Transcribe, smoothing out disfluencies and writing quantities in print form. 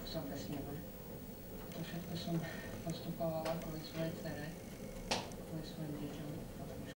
som vesmírna. To všetko som postupovala kvôli svojej dcere, kvôli svojim deťom.